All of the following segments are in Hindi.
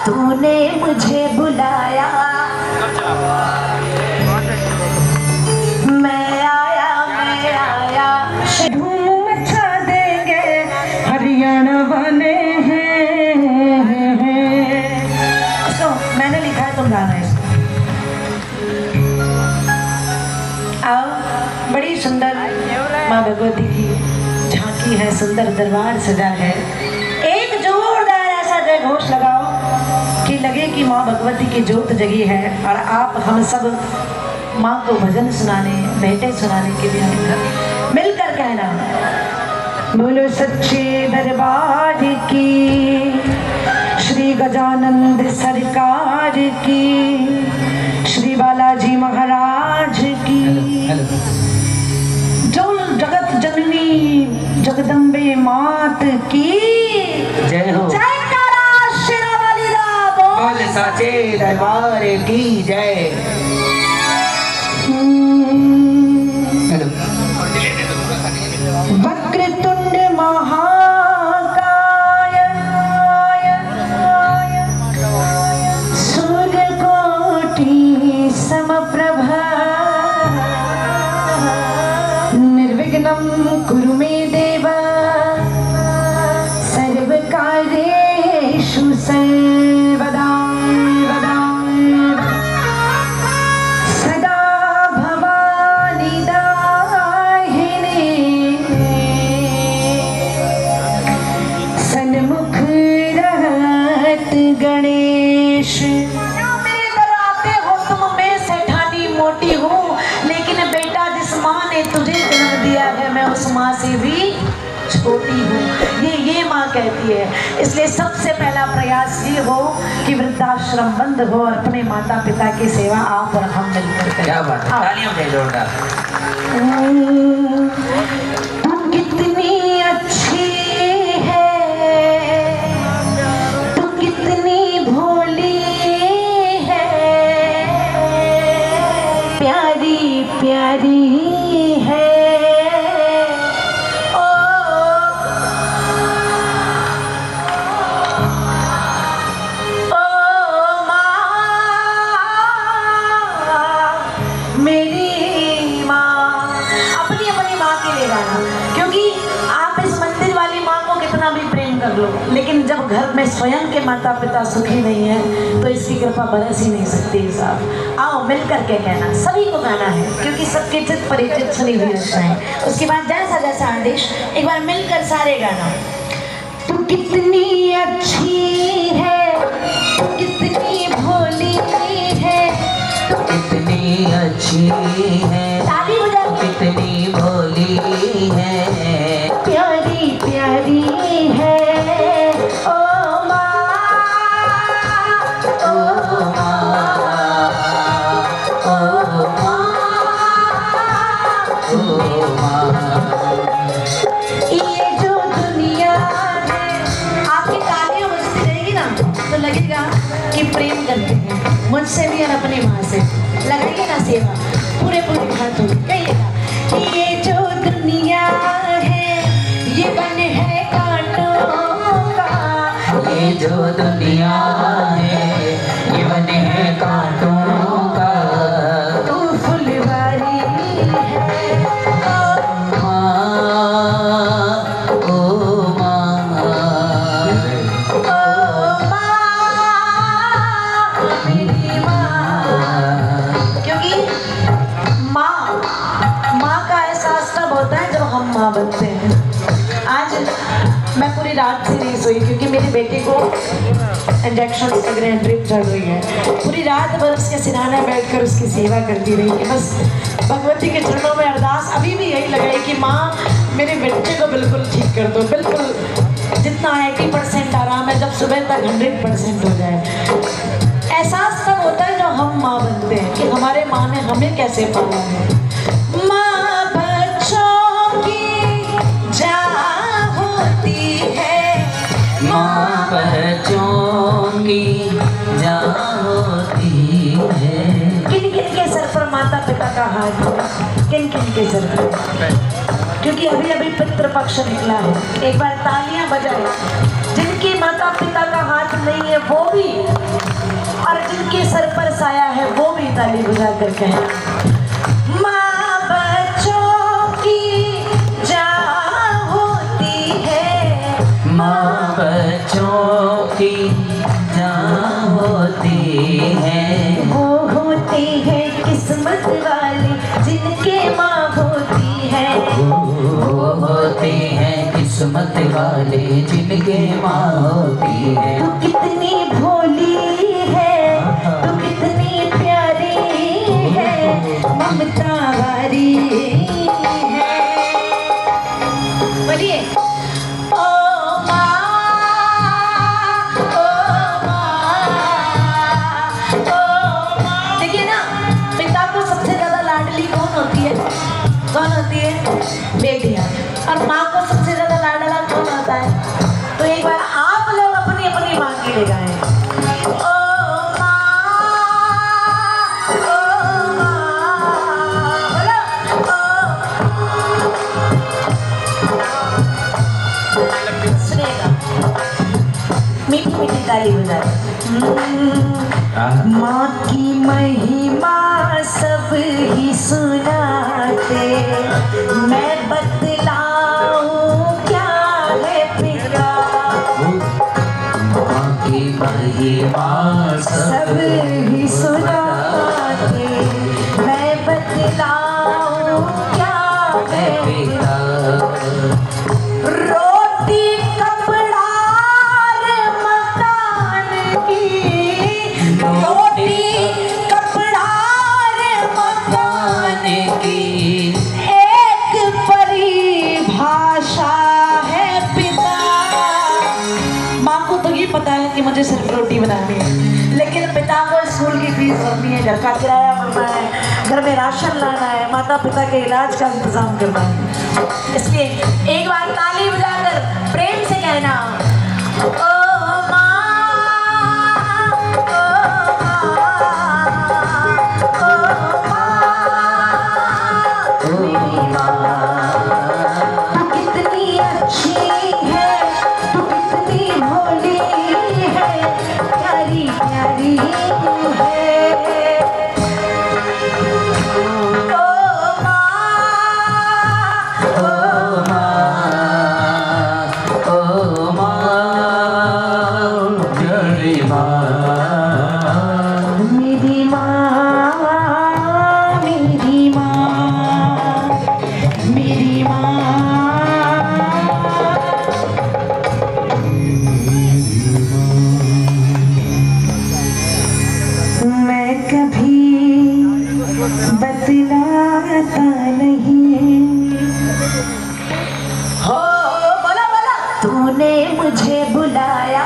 तूने मुझे बुलाया, मैं आया, धूम मचा देंगे हरियाणा वाले हैं। तो मैंने लिखा है, तुम गाना है इसको। आओ, बड़ी सुंदर माँ भगवती की झांकी है, सुंदर दरबार सजा है। एक जोरदार ऐसा जय घोष लगाओ कि लगे कि माँ भगवती की जोत जगी है और आप हम सब माँ को भजन सुनाने, भेंटे सुनाने के लिए मिलकर कहना, बोलो सच्चे दरबार की, श्री गजानंद सरकार की, श्री बालाजी महाराज की, जो जगत जननी जगदम्बे मात की जय हो। जयकारा शेरावाली दा बोल साचे दरबार की जय। वक्रतुंड महाकाय, सूर्यकोटि समप्रभा, निर्विघ्नं कुरु मे देव, सर्वकार्येषु सर्वदा सदा भवानी दाहिने, सन्मुख रहत गणेश। मेरे घर आते हो तुम, मैं सेठानी मोटी हूँ, लेकिन बेटा जिस माँ ने तुझे जन्म दिया है मैं उस माँ से भी छोटी हूँ, ये माँ कहती है। इसलिए सबसे पहला प्रयास ये हो कि वृद्धाश्रम बंद हो और अपने माता पिता की सेवा आप और हम मिलकर करें। क्या बात है, तालियों से जोरदार। तू कितनी अच्छी है, तू कितनी भोली है, प्यारी प्यारी है। लेकिन जब घर में स्वयं के माता पिता सुखी नहीं है तो इसकी कृपा बरस ही नहीं सकती साहब। आओ मिलकर के कहना, सभी को गाना है क्योंकि सबके चित परिचित सुनी हुई है। उसके बाद जैसा जैसा आदेश एक बार मिलकर सारे गाना। तू कितनी अच्छी है, तू कितनी भोली है, तू कितनी अच्छी है, ताली बजा, कितनी भोली है, प्यारी प्यारी है। ये जो दुनिया है, आपकी तालियां बजती रहेगी ना तो लगेगा कि प्रेम करते हैं मुझसे भी और अपनी माँ से। लगाइए ना सेवा पूरे पूरे हाथों में, कहिएगा ये जो दुनिया है ये बन है कांटों का, ये जो दुनिया है ये बन है कांटों का, तू फुलवारी है बनते हैं। आज मैं पूरी रात से नहीं सोई क्योंकि मेरे बेटे को इंजेक्शन लग रहे हैं, ड्रिप चढ़ रही है। पूरी रात भर उसके सिरहाने बैठकर उसकी सेवा करती रही कि बस भगवती के चरणों में अरदास अभी भी यही लगाई कि माँ मेरे बेटे को बिल्कुल ठीक कर दो, बिल्कुल जितना 80% आराम है जब सुबह तक 100% हो जाए। एहसास तब होता है जब हम माँ बनते हैं कि हमारे माँ ने हमें कैसे पाला है। माँ बच्चों की जा होती है। किन किन के सर पर माता पिता का हाथ है, किन किन के सर पर? क्योंकि अभी अभी पितृपक्ष निकला है। एक बार तालियां बजाएं। जिनके माता पिता का हाथ नहीं है वो भी, और जिनके सर पर साया है वो भी ताली बजा कर कहें, माँ बच्चों की जान होती है, माँ बच्चों की जान होती है, वो होती है किस्मत वाली जिनके माँ होती है, वो होते हैं किस्मत वाले जिनके माँ होती है। तू कितनी भोली है, तू कितनी प्यारी है, ममता वाली है। बोलिए ओ माँ, ओ माँ, ओ माँ। देखिए ना, पिता को सबसे ज्यादा लाडली कौन होती है? कौन होती है? बेटियां। और माँ को सबसे ज्यादा लाडला कौन होता है? तो एक बार आप लोग अपनी अपनी माँ के लिए गाएं। ओ माँ, बोलो, सुनेगा, मीठी मीठी ताली बजाए। माँ की महिमा सब ही सुनाते, मैं बतलाऊं क्या है पिता, माँ की महिमा सब ही सुनाते, मैं बतलाऊं क्या है पिता। रोटी कपड़ा रे मकान की, रोटी कपड़ा रे मकान की एक परिभाषा है पिता। माँ को तो ये पता है कि मुझे सिर्फ रोटी बनानी है, लेकिन पिता को स्कूल की फीस भरनी है, घर का किराया भरना है, घर में राशन लाना है, माता पिता के इलाज का इंतजाम करना है। इसलिए एक बार ताली बजाकर प्रेम से कहना, ओ माँ, ओ माँ, तू कितनी अच्छी है, तू कितनी भोली है, प्यारी प्यारी है। मेरी माँ, मेरी माँ, मेरी माँ। मैं कभी बतलाता नहीं, हो बोला बोला, तूने मुझे बुलाया,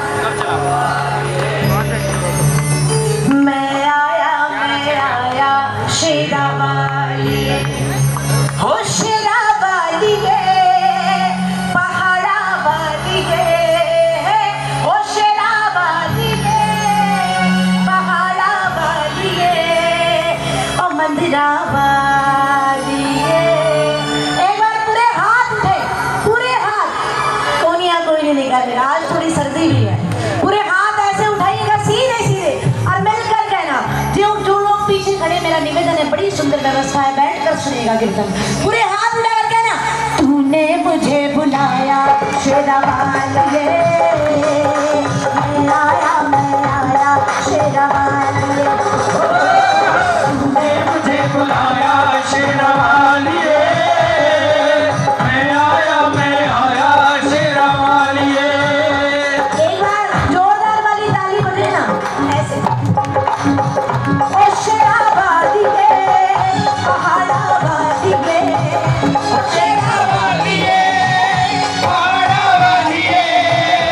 मैं आया शेरा वाली, हो शेरा वाली है, पहाड़ा वाली है, हो शेरा वाली है, पहाड़ा वाली है, और मंदिरा वाली है। एक बार पूरे हाथ उठे, पूरे हाथ, कोनिया कोई नहीं निकालेगा, आज थोड़ी सर्दी भी है, पूरे हाथ ऐसे उठाइएगा सीधे सीधे और मिलकर कहना, जो लोग पीछे खड़े, मेरा निवेदन है, बड़ी सुंदर व्यवस्था है, बैठकर सुनिएगा कीर्तन। पूरे हाथ उठाकर कहना, तूने मुझे बुलाया शेरा वाली, मैं आया शेरा वाली, तूने मुझे बुलाया शेरा वाली, मैं आया शेरा वाली। एक बार जोरदार वाली ताली बजे ना, ऐसे, ओ शेरा वाली है, पहाड़ा वाली है, ओ शेरा वाली है, पहाड़ा वाली है,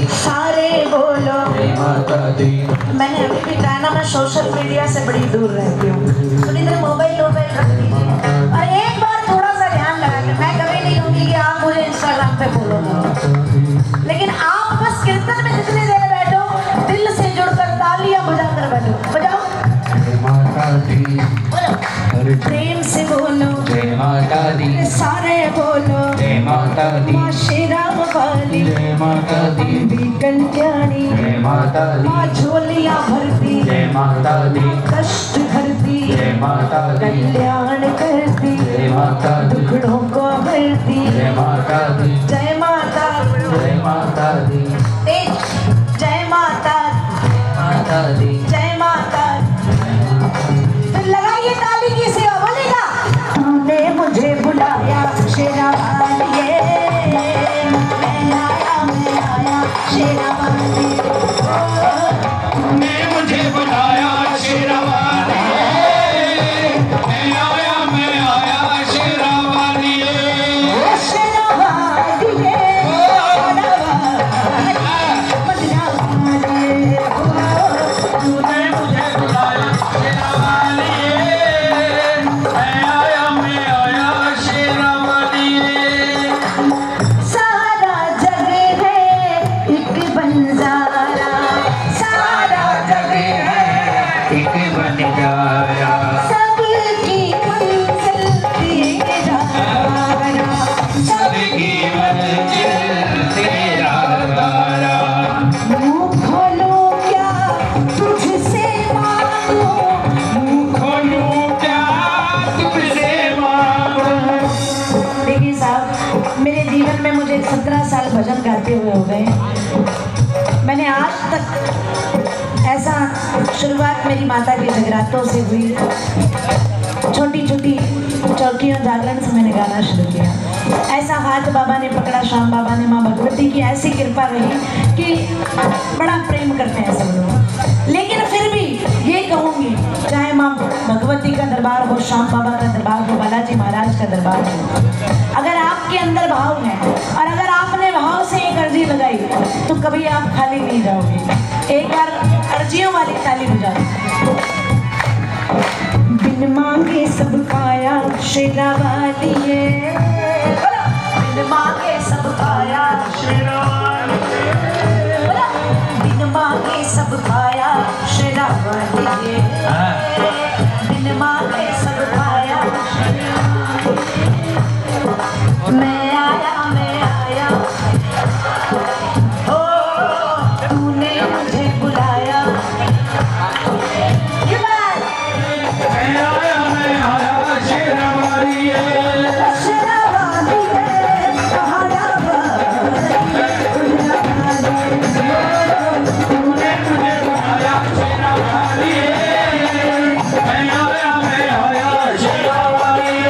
सारे बोलो जय माता दी। मैंने अभी भी कहा ना, मैं सोशल मीडिया से बड़ी दूर रहती हूँ। तो इधर मोबाइल रख दीजिए और एक बार थोड़ा सा ध्यान लगा के, मैं कभी नहीं कहूँगी कि आप मुझे इंस्टाग्राम पे फॉलो करो, लेकिन आप बस कीर्तन में जितनी देर बैठो, दिल से जुड़कर तालियां बजाकर बैठो। बजाओ जय माता दी। बोलो प्रेम से बोलो जय माता दी। सारे बोलो जय माता दी। माँ शेराव वाली जय माता दी। भी कल्याणी जय माता दी। माँ झोलियाँ भरती जय माता दी। कष्ट हरती जय माता दी। कल्याण करती जय माता दी। दुखड़ों को भरती। जय माता दी। जय माता जय माता दी। जय माता माता दी। जय माता। फिर लगाइए ताली की सेवा, बोलेगा तूने मुझे बुलाया शेरा वालिए, मैं आया शेरा वालिए। तूने मुझे बुलाया शेरा वालिए, मैं आया शेरा वालिए। शेरा वालिए मदना वालिए। तूने मुझे बुलाया शेरा वालिए, मैं आया शेरा वालिए। सारा जग है एक बंजारा, सारा जग है एक बंजारा, सबकी मंजिल तेरा द्वारा, सबकी मंजिल तेरा द्वारा। मुँह खोलो क्या तुझसे मांगो, मुँह खोलूं क्या तुझसे मांगूं। देखिए साहब, मेरे जीवन में मुझे 17 साल भजन गाते हुए हो गए। मैंने आज तक ऐसा, शुरुआत मेरी माता के जगरातों से हुई, छोटी छोटी चौकियों जागरण से मैंने गाना शुरू किया। ऐसा हाथ बाबा ने पकड़ा, श्याम बाबा ने, माँ भगवती की ऐसी कृपा रही कि बड़ा प्रेम करते हैं सब लोग। लेकिन फिर भी ये कहूँगी, चाहे माँ भगवती का दरबार हो, श्याम बाबा का दरबार हो, बालाजी महाराज का दरबार हो, अगर आपके अंदर भाव है और अगर आपने भाव से एक अर्जी लगाई तो कभी आप खाली नहीं जाओगे। एक बार अर्जियों वाली ताली बजाओ। बिन मांगे सब पाया शेरा वालिए, बिन मांगे सब पाया शेरा वालिए, बिन मांगे सब पाया शेरा वालिए, बिन मांगे सब पाया शेरा वालिए। मैं आया ओ तूने मुझे बुलाया। ये बात मैं आया शेरा वालिए। शेरा वालिए, कहाया तूने मुझे बुलाया शेरा वालिए, मैं आया शेरा वालिए।